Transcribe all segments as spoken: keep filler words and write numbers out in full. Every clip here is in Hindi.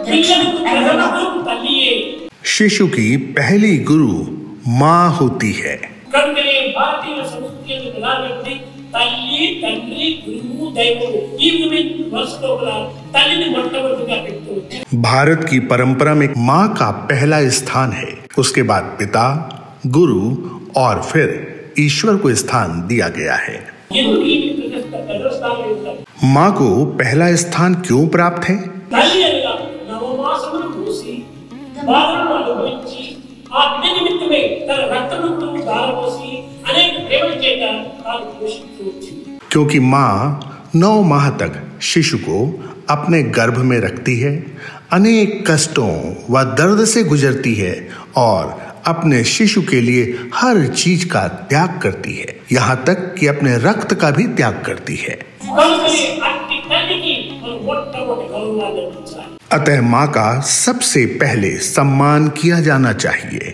शिशु की पहली गुरु माँ होती है। भारत की परंपरा में माँ का पहला स्थान है, उसके बाद पिता, गुरु और फिर ईश्वर को स्थान दिया गया है। माँ को पहला स्थान क्यों प्राप्त है? क्योंकि माँ नौ माह तक शिशु को अपने गर्भ में रखती है, अनेक कष्टों व दर्द से गुजरती है और अपने शिशु के लिए हर चीज का त्याग करती है, यहाँ तक कि अपने रक्त का भी त्याग करती है। अतः माँ का सबसे पहले सम्मान किया जाना चाहिए।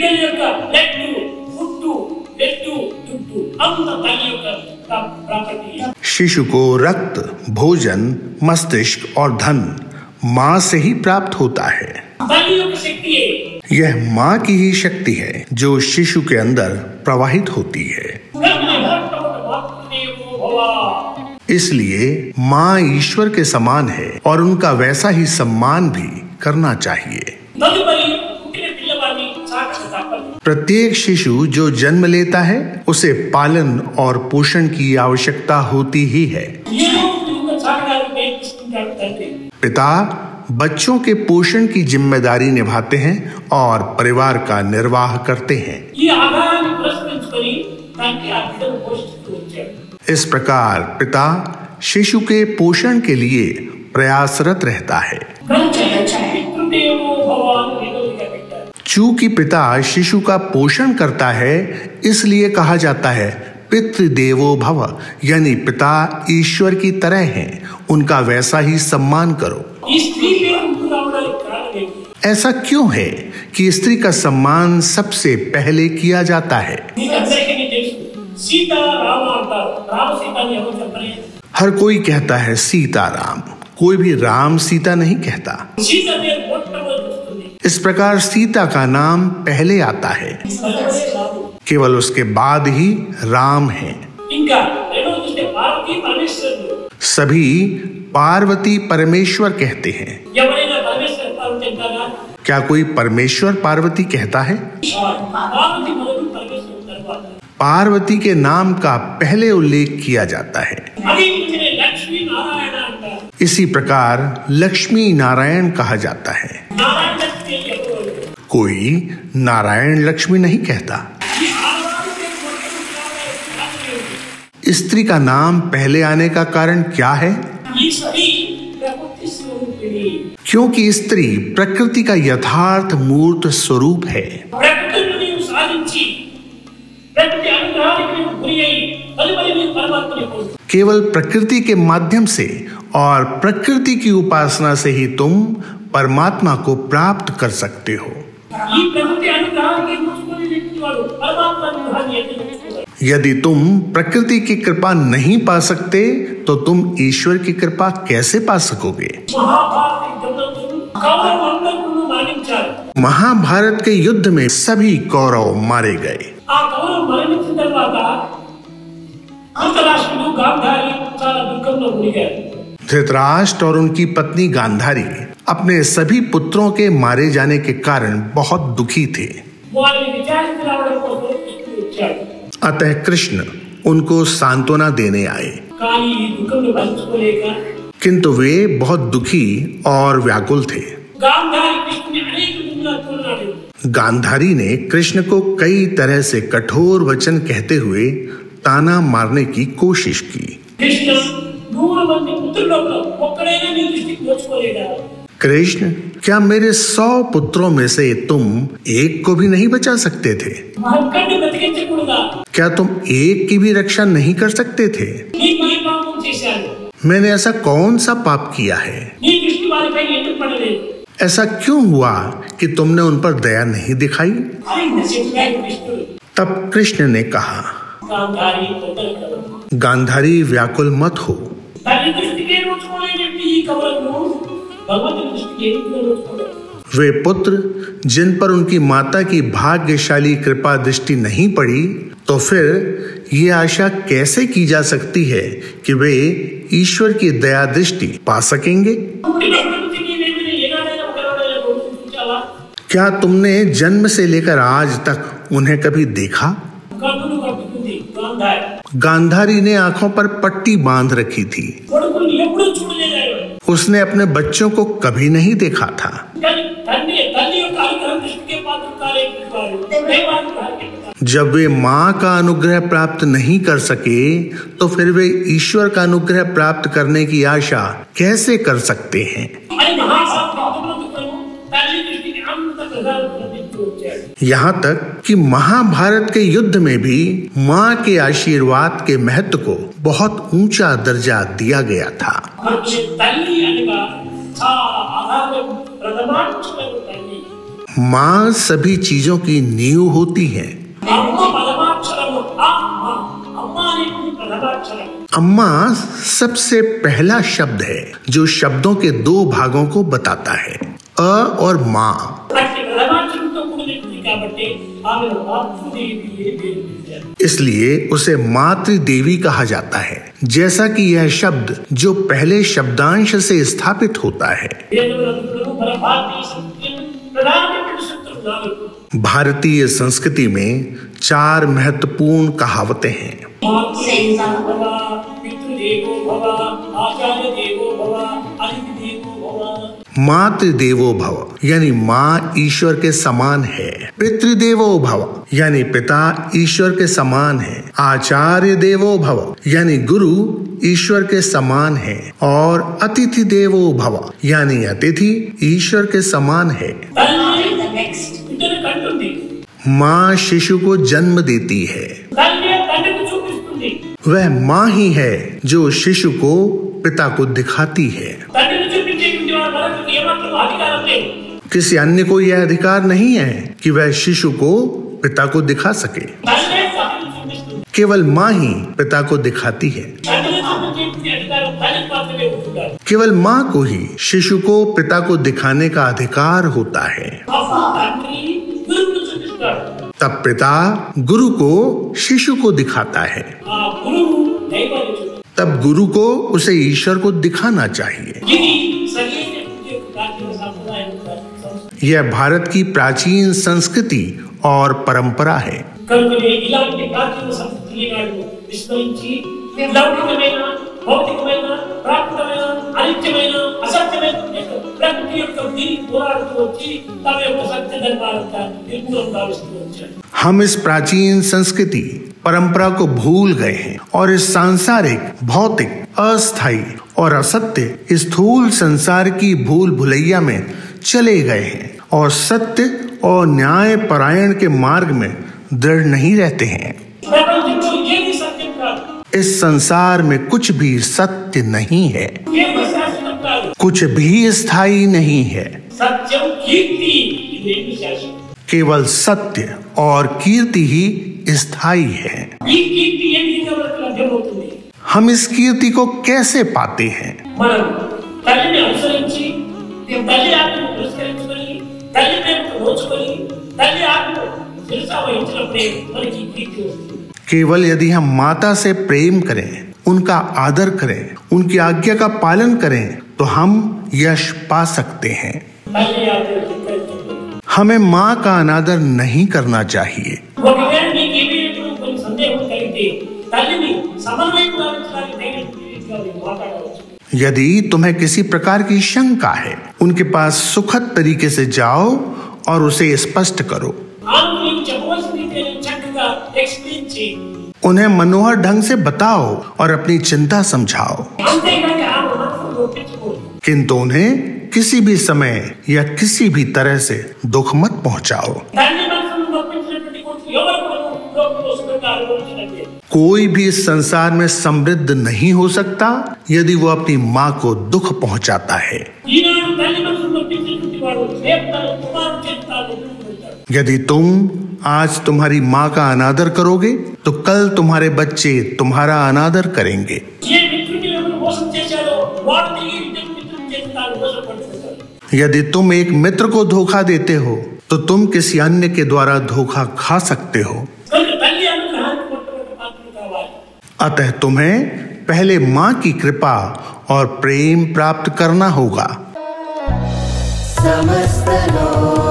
शिशु को रक्त, भोजन, मस्तिष्क और धन माँ से ही प्राप्त होता है। यह माँ की ही शक्ति है जो शिशु के अंदर प्रवाहित होती है। इसलिए माँ ईश्वर के समान है और उनका वैसा ही सम्मान भी करना चाहिए। प्रत्येक शिशु जो जन्म लेता है उसे पालन और पोषण की आवश्यकता होती ही है। पिता बच्चों के पोषण की जिम्मेदारी निभाते हैं और परिवार का निर्वाह करते हैं। इस प्रकार पिता शिशु के पोषण के लिए प्रयासरत रहता है। चूंकि पिता शिशु का पोषण करता है, इसलिए कहा जाता है पितृदेवो भव, यानी पिता ईश्वर की तरह हैं, उनका वैसा ही सम्मान करो। ऐसा क्यों है कि स्त्री का सम्मान सबसे पहले किया जाता है? हर कोई कहता है सीता राम, कोई भी राम सीता नहीं कहता। इस प्रकार सीता का नाम पहले आता है, केवल उसके बाद ही राम है। सभी पार्वती परमेश्वर कहते हैं। क्या कोई परमेश्वर पार्वती कहता है? पार्वती के नाम का पहले उल्लेख किया जाता है। इसी प्रकार लक्ष्मी नारायण कहा जाता है। कोई नारायण लक्ष्मी नहीं कहता। स्त्री का नाम पहले आने का कारण क्या है? क्योंकि स्त्री प्रकृति का यथार्थ मूर्त स्वरूप है। केवल प्रकृति के माध्यम से और प्रकृति की उपासना से ही तुम परमात्मा को प्राप्त कर सकते हो। यदि तुम प्रकृति की कृपा नहीं पा सकते तो तुम ईश्वर की कृपा कैसे पा सकोगे? महाभारत के युद्ध में सभी कौरव मारे गए। धृतराष्ट्र और उनकी पत्नी गांधारी अपने सभी पुत्रों के मारे जाने के कारण बहुत दुखी थे। अतः कृष्ण उनको सांत्वना देने आए, किंतु वे बहुत दुखी और व्याकुल थे। गांधारी ने कृष्ण को कई तरह से कठोर वचन कहते हुए ताना मारने की कोशिश की। कृष्ण, क्या मेरे सौ पुत्रों में से तुम एक को भी नहीं बचा सकते थे? क्या तुम एक की भी रक्षा नहीं कर सकते थे? मैंने ऐसा कौन सा पाप किया है? ऐसा क्यों हुआ कि तुमने उन पर दया नहीं दिखाई? तब कृष्ण ने कहा, गांधारी व्याकुल मत हो। वे पुत्र जिन पर उनकी माता की भाग्यशाली कृपा दृष्टि नहीं पड़ी, तो फिर ये आशा कैसे की जा सकती है कि वे ईश्वर की दया दृष्टि पा सकेंगे? क्या तुमने जन्म से लेकर आज तक उन्हें कभी देखा? गांधारी ने आंखों पर पट्टी बांध रखी थी। उसने अपने बच्चों को कभी नहीं देखा था। जब वे माँ का अनुग्रह प्राप्त नहीं कर सके, तो फिर वे ईश्वर का अनुग्रह प्राप्त करने की आशा कैसे कर सकते हैं? यहाँ तक कि महाभारत के युद्ध में भी माँ के आशीर्वाद के महत्व को बहुत ऊंचा दर्जा दिया गया था। माँ सभी चीजों की नींव होती है। अम्मा सबसे पहला शब्द है जो शब्दों के दो भागों को बताता है, अ और माँ। इसलिए उसे मातृ देवी कहा जाता है, जैसा कि यह शब्द जो पहले शब्दांश से स्थापित होता है। भारतीय संस्कृति में चार महत्वपूर्ण कहावतें हैं। मातृदेवो भव यानी माँ ईश्वर के समान है। पितृदेवो भव यानी पिता ईश्वर के समान है। आचार्य देवो भव यानी गुरु ईश्वर के समान है। और अतिथि देवो भव यानी अतिथि ईश्वर के समान है। माँ शिशु को जन्म देती है। वह माँ ही है जो शिशु को पिता को दिखाती है। किसी अन्य को यह अधिकार नहीं है कि वह शिशु को पिता को दिखा सके। केवल माँ ही पिता को दिखाती है। केवल माँ को ही शिशु को पिता को दिखाने का अधिकार होता है। तब पिता गुरु को शिशु को दिखाता है। तब गुरु को उसे ईश्वर को दिखाना चाहिए। यह भारत की प्राचीन संस्कृति और परंपरा है। हम इस प्राचीन संस्कृति परंपरा को भूल गए हैं और इस सांसारिक, भौतिक, अस्थायी और असत्य स्थूल संसार की भूल भुलैया में चले गए हैं और सत्य और न्याय परायण के मार्ग में दृढ़ नहीं रहते हैं। इस संसार में कुछ भी सत्य नहीं है, कुछ भी स्थायी नहीं है। केवल सत्य और कीर्ति ही स्थायी है। हम इस कीर्ति को कैसे पाते हैं? केवल यदि हम माता से प्रेम करें, उनका आदर करें, उनकी आज्ञा का पालन करें, तो हम यश पा सकते हैं। हमें माँ का अनादर नहीं करना चाहिए। यदि तुम्हें किसी प्रकार की शंका है, उनके पास सुखद तरीके से जाओ और उसे स्पष्ट करो। उन्हें मनोहर ढंग से बताओ और अपनी चिंता समझाओ, किंतु उन्हें किसी भी समय या किसी भी तरह से दुख मत पहुंचाओ। कोई भी इस संसार में समृद्ध नहीं हो सकता यदि वो अपनी माँ को दुख पहुंचाता है। यदि तुम आज तुम्हारी माँ का अनादर करोगे, तो कल तुम्हारे बच्चे तुम्हारा अनादर करेंगे। यदि तुम एक मित्र को धोखा देते हो तो तुम किसी अन्य के द्वारा धोखा खा सकते हो। अतः तुम्हें पहले मां की कृपा और प्रेम प्राप्त करना होगा। समस्त लोग